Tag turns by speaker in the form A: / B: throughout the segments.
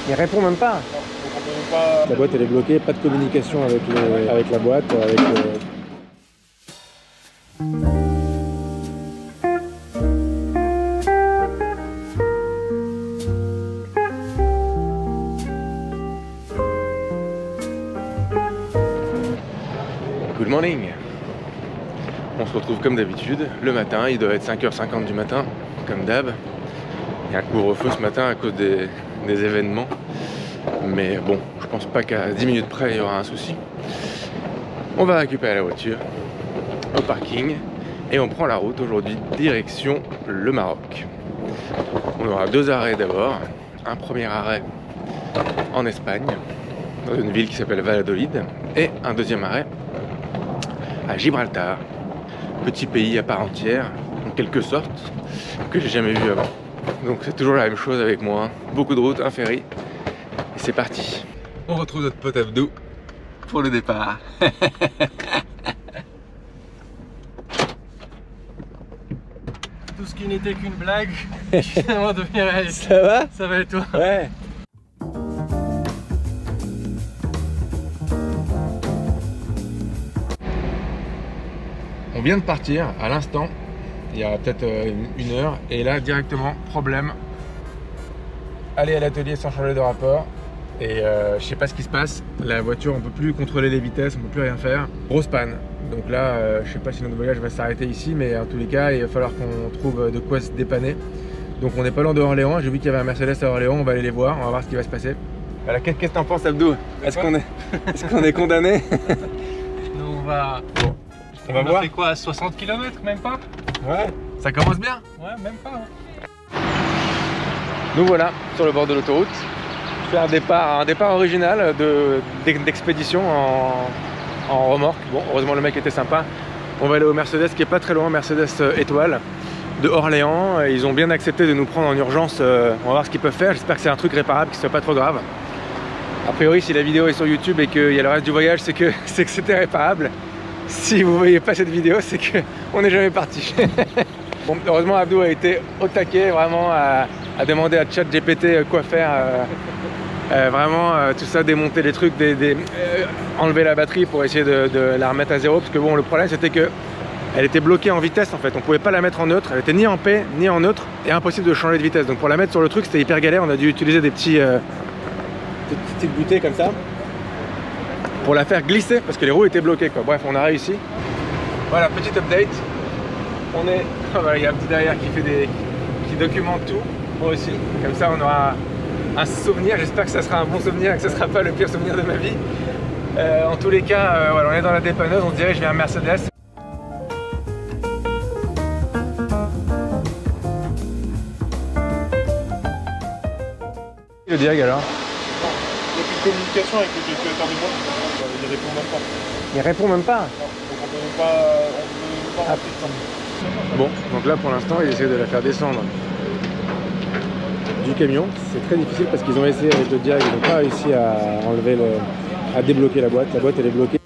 A: Il répond même pas. La boîte elle est bloquée, pas de communication avec la boîte, avec Good morning. On se retrouve comme d'habitude le matin, il doit être 5h50 du matin, comme d'hab. Il y a un couvre-feu ce matin à cause des événements. Mais bon, je pense pas qu'à 10 minutes près il y aura un souci. On va récupérer la voiture au parking et on prend la route aujourd'hui direction le Maroc. On aura 2 arrêts d'abord. Un premier arrêt en Espagne, dans une ville qui s'appelle Valladolid, et un deuxième arrêt à Gibraltar, petit pays à part entière, en quelque sorte, que j'ai jamais vu avant. Donc c'est toujours la même chose avec moi, beaucoup de routes, un ferry, et c'est parti. On retrouve notre pote Abdou pour le départ.
B: Tout ce qui n'était qu'une blague, finalement devient réalité.
A: Ça va?
B: Ça va et toi?
A: Ouais. On vient de partir à l'instant, il y a peut-être une heure, et là directement, problème. Aller à l'atelier sans changer de rapport, et je sais pas ce qui se passe. La voiture, on peut plus contrôler les vitesses, on peut plus rien faire. Grosse panne. Donc là, je sais pas si notre voyage va s'arrêter ici, mais en tous les cas, il va falloir qu'on trouve de quoi se dépanner. Donc on n'est pas loin de Orléans, j'ai vu qu'il y avait un Mercedes à Orléans, on va aller les voir, on va voir ce qui va se passer. Voilà, qu'est-ce que t'en penses Abdou? Est-ce qu'on est condamné?
B: Nous on va...
A: Bon. On va voir.
B: fait quoi, 60 km, même pas?
A: Ouais, ça commence bien.
B: Ouais, même pas. Hein.
A: Nous voilà sur le bord de l'autoroute. C'est un départ original d'expédition en remorque. Bon, heureusement le mec était sympa. On va aller au Mercedes qui est pas très loin, Mercedes étoile de Orléans. Ils ont bien accepté de nous prendre en urgence. On va voir ce qu'ils peuvent faire. J'espère que c'est un truc réparable, qui soit pas trop grave. A priori, si la vidéo est sur YouTube et qu'il y a le reste du voyage, c'est que c'était réparable. Si vous voyez pas cette vidéo, c'est qu'on n'est jamais parti. Bon, heureusement, Abdou a été au taquet, vraiment à demander à ChatGPT quoi faire. Vraiment, tout ça, démonter les trucs, enlever la batterie pour essayer de la remettre à zéro. Parce que bon, le problème, c'était que elle était bloquée en vitesse en fait. On pouvait pas la mettre en neutre. Elle était ni en paix, ni en neutre. Et impossible de changer de vitesse. Donc pour la mettre sur le truc, c'était hyper galère. On a dû utiliser des petites butées comme ça pour la faire glisser parce que les roues étaient bloquées quoi. Bref, on a réussi. Voilà, petite update. On est... Voilà, il y a un petit derrière qui documente tout. Moi aussi. Comme ça, on aura un souvenir. J'espère que ça sera un bon souvenir et que ce sera pas le pire souvenir de ma vie. En tous les cas, voilà, on est dans la dépanneuse. On se dirige vers Mercedes. Le diag alors?
B: Il n'y a plus de communication avec le propriétaire du bois. Il répond même pas.
A: Il répond même pas?
B: Non, donc on peut pas rentrer dedans.
A: Bon, donc là pour l'instant ils essaient de la faire descendre du camion. C'est très difficile parce qu'ils ont essayé avec le diag, ils n'ont pas réussi à enlever à débloquer la boîte. La boîte elle est bloquée.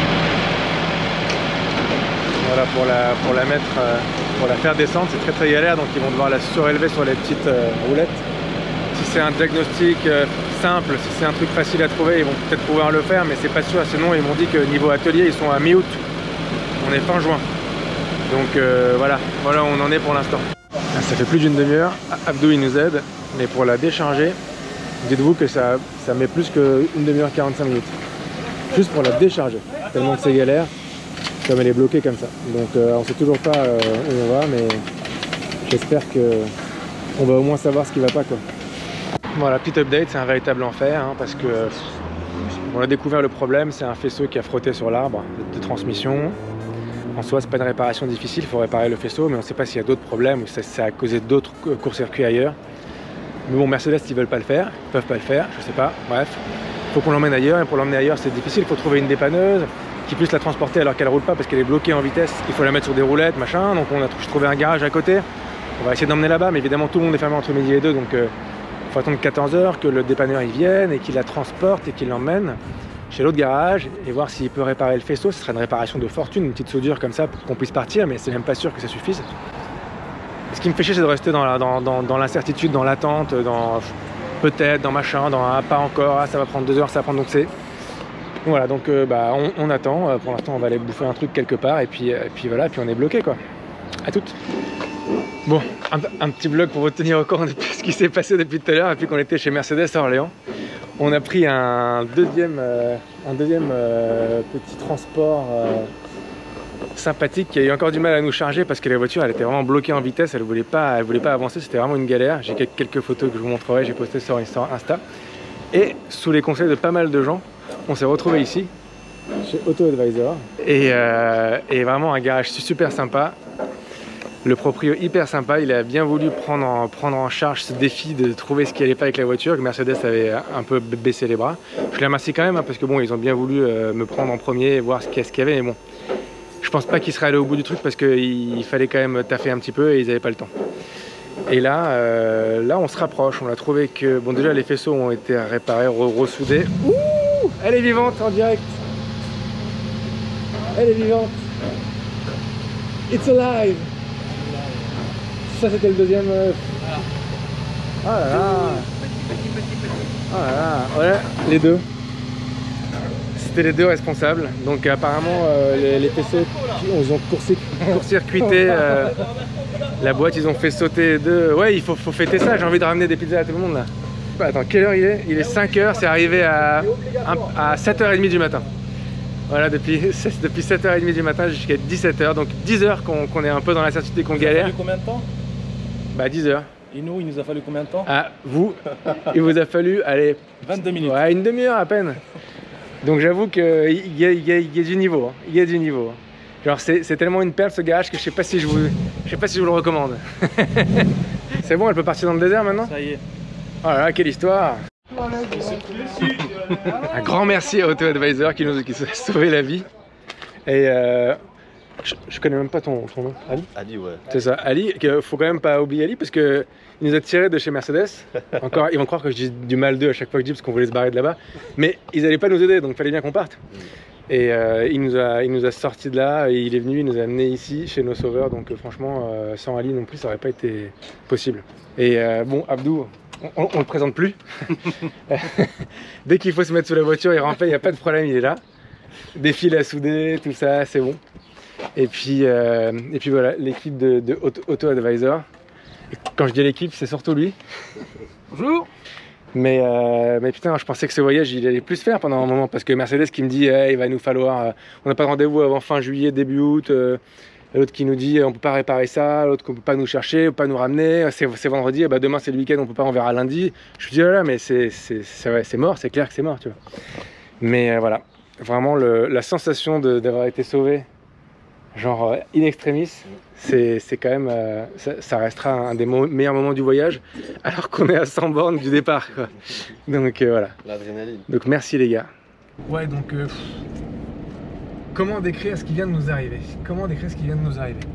A: Voilà, pour la mettre, pour la faire descendre, c'est très galère, donc ils vont devoir la surélever sur les petites roulettes. Si c'est un diagnostic simple, si c'est un truc facile à trouver, ils vont peut-être pouvoir le faire, mais c'est pas sûr. Sinon, ils m'ont dit que niveau atelier, ils sont à mi-août. On est fin juin. Donc voilà où on en est pour l'instant. Ça fait plus d'une demi-heure. Abdou, il nous aide, mais pour la décharger, dites-vous que ça met plus qu'une demi-heure 45 minutes. Juste pour la décharger. Tellement que c'est galère, comme elle est bloquée comme ça. Donc on sait toujours pas où on va, mais j'espère qu'on va au moins savoir ce qui va pas quoi. Voilà, petite update, c'est un véritable enfer hein, parce que on a découvert le problème, c'est un faisceau qui a frotté sur l'arbre de transmission. En soi, c'est pas une réparation difficile, il faut réparer le faisceau, mais on ne sait pas s'il y a d'autres problèmes ou si ça a causé d'autres court-circuits ailleurs. Mais bon, Mercedes, ils veulent pas le faire, ils peuvent pas le faire, je sais pas, bref. Il faut qu'on l'emmène ailleurs, et pour l'emmener ailleurs, c'est difficile, il faut trouver une dépanneuse qui puisse la transporter alors qu'elle roule pas parce qu'elle est bloquée en vitesse. Il faut la mettre sur des roulettes, machin, donc on a trouvé un garage à côté. On va essayer d'emmener là-bas, mais évidemment, tout le monde est fermé entre midi et 2, donc faut attendre 14 h que le dépanneur il vienne et qu'il la transporte et qu'il l'emmène chez l'autre garage et voir s'il peut réparer le faisceau. Ce serait une réparation de fortune, une petite soudure comme ça pour qu'on puisse partir, mais c'est même pas sûr que ça suffise. Et ce qui me fait chier, c'est de rester dans l'incertitude, dans l'attente, peut-être, dans machin, dans un pas encore, ah, ça va prendre 2 heures, ça va prendre, donc c'est... Voilà, donc bah, on attend, pour l'instant on va aller bouffer un truc quelque part, et puis voilà, puis on est bloqué quoi. À toutes. Bon, un petit vlog pour vous tenir au courant de ce qui s'est passé depuis tout à l'heure, depuis qu'on était chez Mercedes à Orléans. On a pris un deuxième petit transport sympathique qui a eu encore du mal à nous charger parce que la voiture elle était vraiment bloquée en vitesse, elle voulait pas avancer, c'était vraiment une galère. J'ai quelques photos que je vous montrerai, j'ai posté sur Insta. Et sous les conseils de pas mal de gens, on s'est retrouvé ici chez Auto Advisor et vraiment un garage super sympa. Le proprio hyper sympa, il a bien voulu prendre en charge ce défi de trouver ce qui allait pas avec la voiture, que Mercedes avait un peu baissé les bras. Je les remercie quand même parce que bon, ils ont bien voulu me prendre en premier et voir ce qu'il y avait, mais bon, je pense pas qu'ils seraient allés au bout du truc parce qu'il fallait quand même taffer un petit peu et ils n'avaient pas le temps. Et là, on se rapproche, on a trouvé que, bon déjà les faisceaux ont été réparés, ressoudés. Ouh, elle est vivante en direct. Elle est vivante. It's alive. Ça c'était le deuxième. Oh là là. Oh là là. Voilà, les deux. C'était les deux responsables. Donc apparemment les faisceaux ils ont court-circuité la boîte, ils ont fait sauter les deux. Ouais, il faut fêter ça, j'ai envie de ramener des pizzas à tout le monde là. Attends, quelle heure il est? Il est 5 h, c'est arrivé à 7h30 du matin. Voilà, depuis 7h30 du matin jusqu'à 17 h, donc 10 h qu'on est un peu dans l'incertitude et qu'on galère.
B: Il a fallu combien de temps?
A: Bah 10 h.
B: Et nous, il nous a fallu combien de temps?
A: Ah, vous, il vous a fallu, allez...
B: 22 minutes.
A: Ouais, une demi-heure à peine. Donc j'avoue qu'il y a du niveau, hein. Il y a du niveau. Genre c'est tellement une perle ce garage que je sais pas si je vous le recommande. C'est bon, elle peut partir dans le désert maintenant?
B: Ça y est.
A: Oh là là, quelle histoire! Un grand merci à Auto Advisor qui nous a sauvé la vie. Et je connais même pas ton nom, Ali?
C: Ali, ouais.
A: C'est ça, Ali. Faut quand même pas oublier Ali parce que il nous a tiré de chez Mercedes. Encore, ils vont croire que je dis du mal d'eux à chaque fois que je dis parce qu'on voulait se barrer de là-bas. Mais ils allaient pas nous aider, donc il fallait bien qu'on parte. Et il nous a sortis de là, et il est venu, il nous a amenés ici chez nos sauveurs. Donc franchement, sans Ali non plus, ça aurait pas été possible. Et bon, Abdou, on le présente plus. Dès qu'il faut se mettre sous la voiture, il rentre, il n'y a pas de problème, il est là. Des fils à souder, tout ça, c'est bon. Et puis voilà, l'équipe de Auto Advisor. Et quand je dis l'équipe, c'est surtout lui.
B: Bonjour.
A: Mais putain, je pensais que ce voyage il allait plus se faire pendant un moment parce que Mercedes qui me dit il va nous falloir, on n'a pas de rendez-vous avant fin juillet, début août. L'autre qui nous dit on peut pas réparer ça, l'autre qu'on peut pas nous chercher, on peut pas nous ramener, c'est vendredi, bah demain c'est le week-end, on peut pas, on verra lundi. Je me dis là mais c'est mort, c'est clair que c'est mort, tu vois. Mais voilà, vraiment la sensation d'avoir été sauvé, genre in extremis, c'est quand même, ça restera un des meilleurs moments du voyage, alors qu'on est à 100 bornes du départ, quoi. Donc voilà.
C: L'adrénaline.
A: Donc merci les gars. Ouais, donc comment décrire ce qui vient de nous arriver? Comment décrire ce qui vient de nous arriver?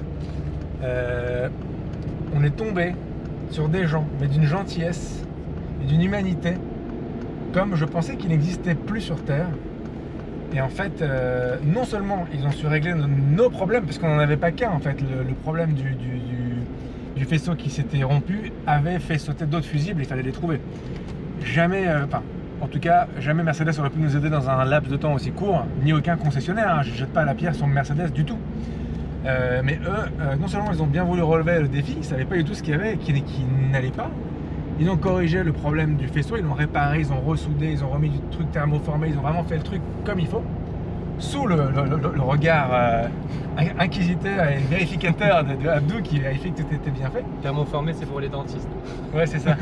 A: On est tombé sur des gens, mais d'une gentillesse et d'une humanité, comme je pensais qu'il n'existait plus sur Terre. Et en fait, non seulement ils ont su régler nos problèmes, parce qu'on n'en avait pas qu'un en fait, le problème du faisceau qui s'était rompu avait fait sauter d'autres fusibles, il fallait les trouver. Jamais, en tout cas, jamais Mercedes aurait pu nous aider dans un laps de temps aussi court, ni aucun concessionnaire, hein. Je ne jette pas la pierre sur Mercedes du tout. Mais eux, non seulement ils ont bien voulu relever le défi, ils ne savaient pas du tout ce qu'il y avait et qui n'allait pas. Ils ont corrigé le problème du faisceau, ils l'ont réparé, ils ont ressoudé, ils ont remis du truc thermoformé, ils ont vraiment fait le truc comme il faut, sous le regard inquisiteur et vérificateur de Abdou qui vérifie que tout était bien fait.
B: Thermoformé, c'est pour les dentistes.
A: Ouais, c'est ça.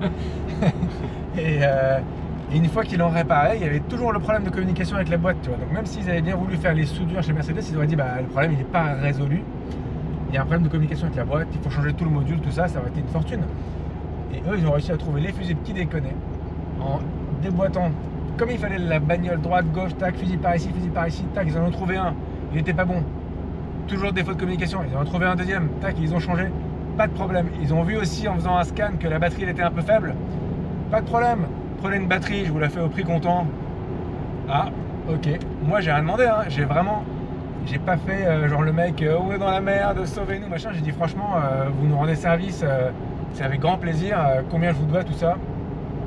A: Et une fois qu'ils l'ont réparé, il y avait toujours le problème de communication avec la boîte, tu vois. Donc même s'ils avaient bien voulu faire les soudures chez Mercedes, ils auraient dit bah le problème il n'est pas résolu. Il y a un problème de communication avec la boîte, il faut changer tout le module, tout ça, ça aurait été une fortune. Et eux, ils ont réussi à trouver les fusibles qui déconnaient en déboîtant comme il fallait la bagnole droite, gauche, tac, fusible par ici, tac, ils en ont trouvé un, il n'était pas bon. Toujours défaut de communication, ils en ont trouvé un deuxième, tac, ils ont changé, pas de problème. Ils ont vu aussi en faisant un scan que la batterie elle était un peu faible, pas de problème. Prenez une batterie, je vous la fais au prix comptant. Ah, ok. Moi j'ai rien demandé, hein. J'ai pas fait genre le mec, on est dans la merde, sauvez-nous, machin. J'ai dit franchement, vous nous rendez service, c'est avec grand plaisir, combien je vous dois, tout ça.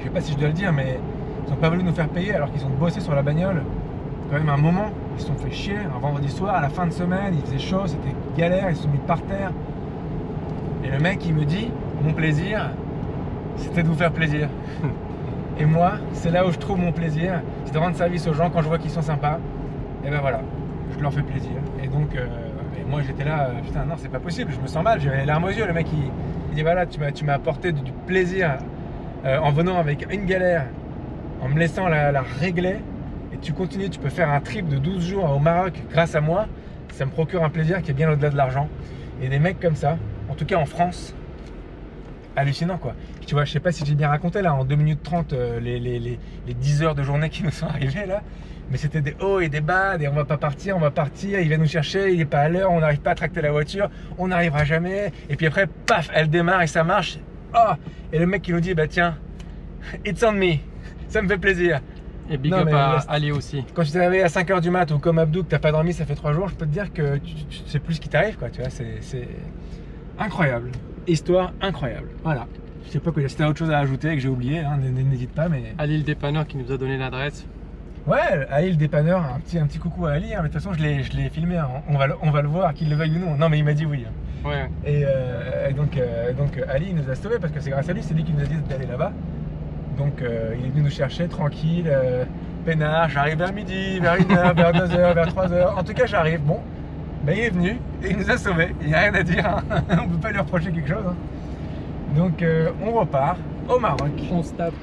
A: sais pas si je dois le dire, mais ils n'ont pas voulu nous faire payer alors qu'ils ont bossé sur la bagnole quand même un moment. Ils se sont fait chier un vendredi soir à la fin de semaine, il faisait chaud, c'était galère, ils se sont mis par terre. Et le mec il me dit, mon plaisir, c'était de vous faire plaisir. Et moi, c'est là où je trouve mon plaisir, c'est de rendre service aux gens quand je vois qu'ils sont sympas. Et ben voilà, je leur fais plaisir. Et donc, et moi j'étais là, putain non c'est pas possible, je me sens mal, j'avais les larmes aux yeux. Le mec il dit voilà, tu m'as apporté du plaisir en venant avec une galère, en me laissant la régler. Et tu continues, tu peux faire un trip de 12 jours au Maroc grâce à moi. Ça me procure un plaisir qui est bien au-delà de l'argent. Et des mecs comme ça, en tout cas en France, hallucinant quoi. Tu vois, je sais pas si j'ai bien raconté là en 2 minutes 30 les 10 heures de journée qui nous sont arrivées là, mais c'était des hauts et des bas, des on va partir, il va nous chercher, il est pas à l'heure, on n'arrive pas à tracter la voiture, on n'arrivera jamais, et puis après paf, elle démarre et ça marche. Oh, et le mec qui nous dit bah tiens, it's on me, ça me fait plaisir.
B: Et big up à Ali aussi.
A: Quand tu t'es réveillé à 5 h du mat ou comme Abdou que t'as pas dormi ça fait 3 jours, je peux te dire que tu sais plus ce qui t'arrive quoi, tu vois, c'est incroyable. Histoire incroyable. Voilà. Je sais pas quoi dire. Si t'as autre chose à ajouter et que j'ai oublié, hein, n'hésite pas. Mais
B: Ali le dépanneur qui nous a donné l'adresse.
A: Ouais, Ali le dépanneur, un petit coucou à Ali. Hein, mais de toute façon, je l'ai filmé. Hein. On va le voir, qu'il le veuille ou non. Non, mais il m'a dit oui. Hein.
B: Ouais.
A: Et donc Ali il nous a sauvés parce que c'est grâce à lui, c'est lui qui nous a dit d'aller là-bas. Donc il est venu nous chercher tranquille, peinard. J'arrive vers midi, vers 1h, vers 2h, vers 3h. En tout cas, j'arrive. Bon. Ben, il est venu et il nous a sauvés, il n'y a rien à dire, hein. On ne peut pas lui reprocher quelque chose. Hein. Donc on repart au Maroc.
B: On se tape.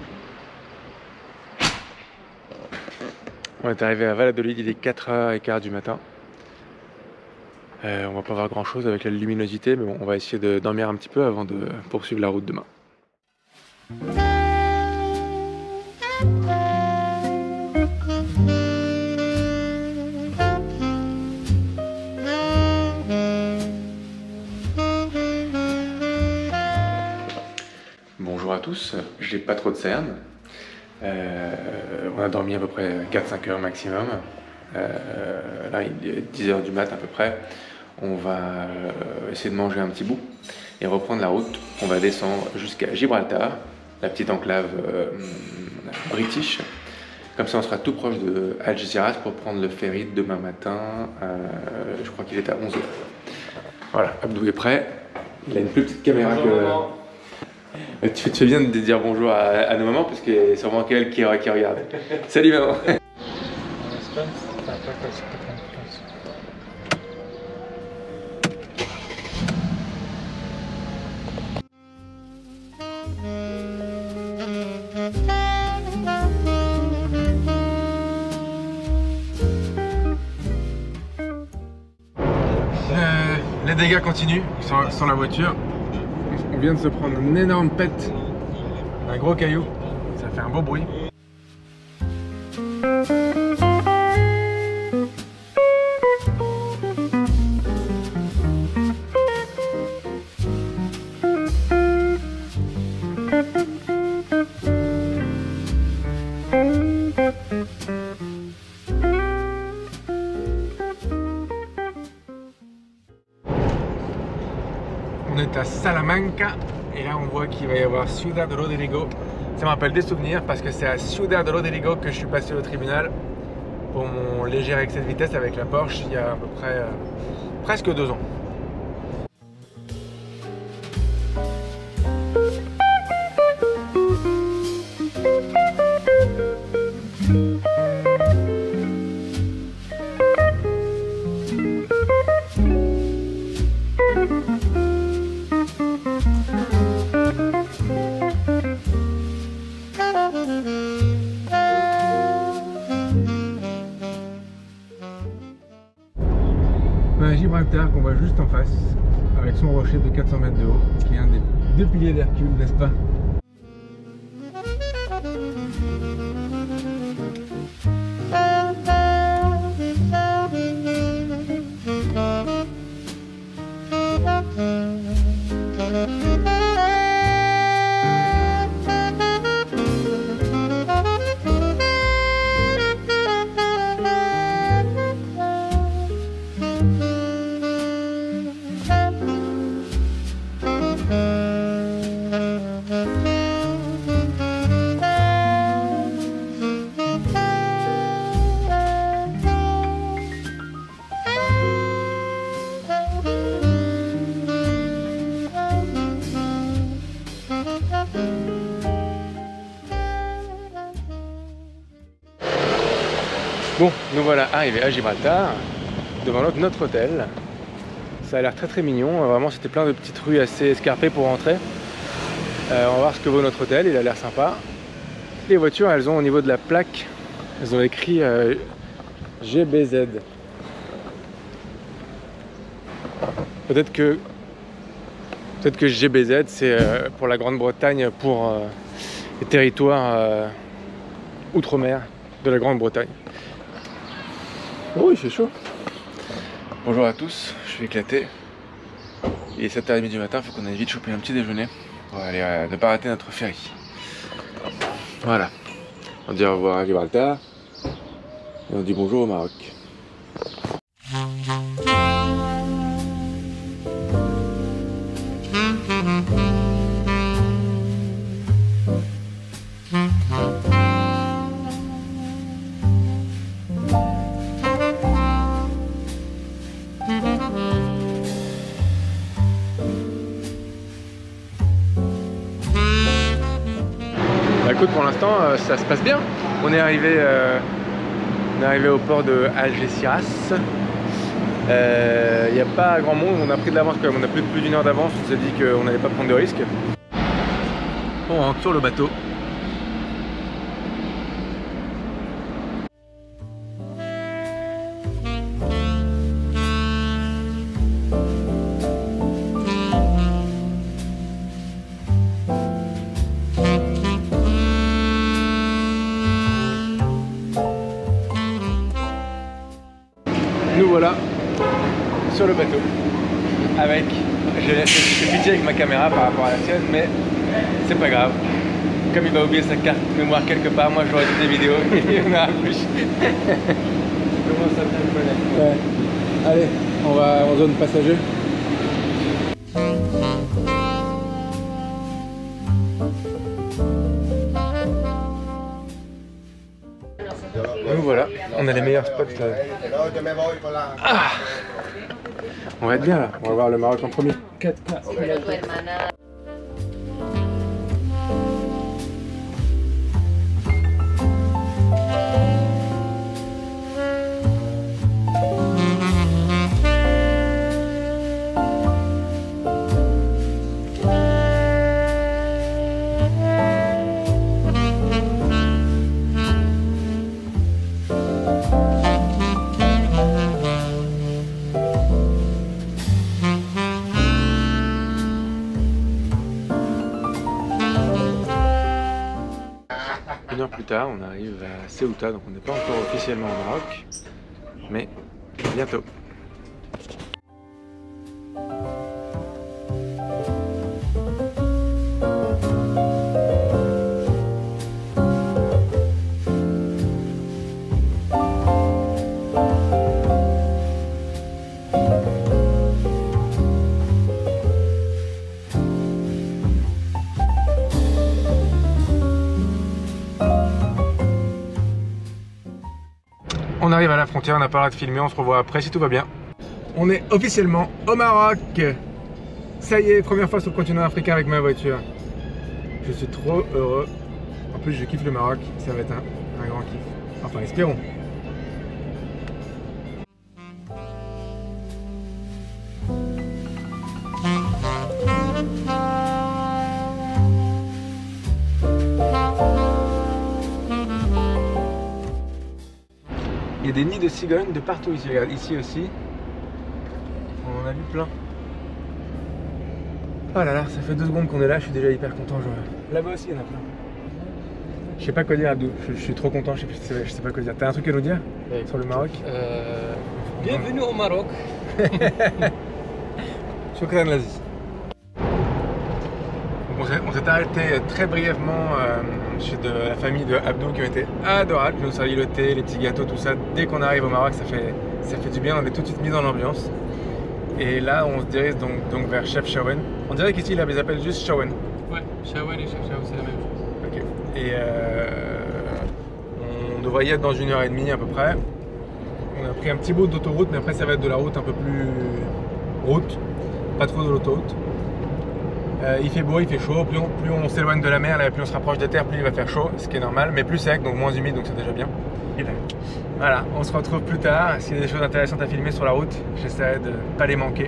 A: On est arrivé à Valladolid, il est 4h15 du matin. On va pas voir grand chose avec la luminosité, mais bon, on va essayer de dormir un petit peu avant de poursuivre la route demain. Bonjour à tous, j'ai pas trop de cernes. On a dormi à peu près 4-5 heures maximum. Là il est 10 h du mat à peu près. On va essayer de manger un petit bout et reprendre la route. On va descendre jusqu'à Gibraltar, la petite enclave british. Comme ça on sera tout proche de Algeciras pour prendre le ferry demain matin. Je crois qu'il est à 11 h. Voilà, Abdou est prêt. Il a une plus petite caméra que... Tu fais bien de dire bonjour à nos mamans parce que c'est sûrement qu'elle qui regarde. Salut maman. Les dégâts continuent sur la voiture. On vient de se prendre une énorme pète, un gros caillou, ça fait un beau bruit. On est à Salamanca et là on voit qu'il va y avoir Ciudad Rodrigo. Ça me rappelle des souvenirs parce que c'est à Ciudad Rodrigo que je suis passé au tribunal pour mon léger excès de vitesse avec la Porsche il y a à peu près presque 2 ans. Gibraltar qu'on voit juste en face avec son rocher de 400 mètres de haut qui est un des 2 piliers d'Hercule, n'est-ce pas? Bon, nous voilà arrivés à Gibraltar, devant notre hôtel. Ça a l'air très mignon, vraiment c'était plein de petites rues assez escarpées pour rentrer. On va voir ce que vaut notre hôtel, il a l'air sympa. Les voitures, elles ont au niveau de la plaque, elles ont écrit GBZ. Peut-être que GBZ c'est pour la Grande-Bretagne, pour les territoires outre-mer de la Grande-Bretagne. Oh oui, c'est chaud. Bonjour à tous, je suis éclaté. Il est 7h30 du matin, il faut qu'on aille vite choper un petit déjeuner pour aller ne pas rater notre ferry. Voilà. On dit au revoir à Gibraltar et on dit bonjour au Maroc. Écoute, pour l'instant ça se passe bien. On est arrivé au port de Algeciras. Il n'y a pas grand monde, on a pris de l'avance quand même, on a plus d'une heure d'avance, on s'est dit qu'on n'allait pas prendre de risques. On rentre sur le bateau. Nous voilà sur le bateau avec, j'ai pitié avec ma caméra par rapport à la sienne, mais c'est pas grave. Comme il va oublier sa carte mémoire quelque part, moi j'aurai toutes les vidéos et il y en aura plus. Comment ça te connaître? Ouais. Allez, on va en zone passager. Nous voilà, on a les meilleurs spots là. Ah, on va être bien là, on va voir le Maroc en premier. 4K. Une heure plus tard, on arrive à Ceuta, donc on n'est pas encore officiellement au Maroc, mais bientôt. On arrive à la frontière, on n'a pas le droit de filmer, on se revoit après si tout va bien. On est officiellement au Maroc. Ça y est, première fois sur le continent africain avec ma voiture. Je suis trop heureux. En plus je kiffe le Maroc, ça va être un grand kiff. Enfin espérons. Il y a des nids de cigognes de partout ici, regarde, ici aussi. On en a vu plein. Oh là là, ça fait 2 secondes qu'on est là, je suis déjà hyper content. Là-bas aussi il y en a plein. Je sais pas quoi dire Abdou, je suis trop content, je sais pas quoi dire. T'as un truc à nous dire sur le Maroc?
B: Bienvenue au Maroc.
A: Shukran Lazi. On s'est arrêté très brièvement chez la famille de Abdou qui ont été adorables. Ils nous ont servi le thé, les petits gâteaux, tout ça. Dès qu'on arrive au Maroc, ça fait du bien, on est tout de suite mis dans l'ambiance. Et là, on se dirige donc vers Chef Chaouen. On dirait qu'ici, ils appellent juste Chaouen.
B: Ouais, Chaouen et Chef Chaouen, c'est la même chose.
A: Ok. Et on devrait y être dans 1h30 à peu près. On a pris un petit bout d'autoroute, mais après, ça va être de la route un peu plus route, pas trop de l'autoroute. Il fait beau, il fait chaud, plus on s'éloigne de la mer, plus on se rapproche des terres, plus il va faire chaud, ce qui est normal, mais plus sec, donc moins humide, donc c'est déjà bien. Voilà, on se retrouve plus tard. S'il y a des choses intéressantes à filmer sur la route, j'essaierai de ne pas les manquer.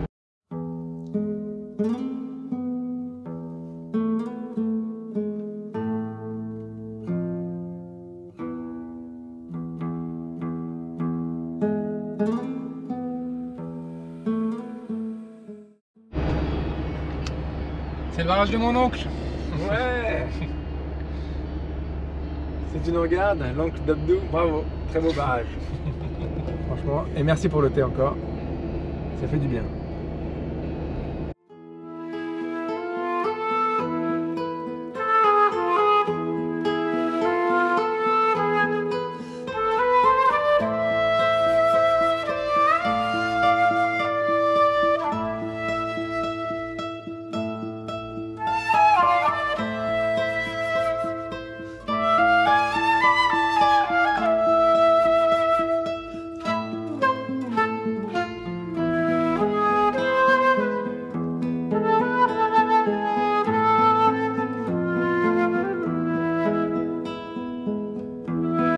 B: C'est le barrage de mon oncle.
A: Ouais. Si tu nous regardes, l'oncle d'Abdou, bravo, très beau barrage. Franchement, et merci pour le thé encore, ça fait du bien.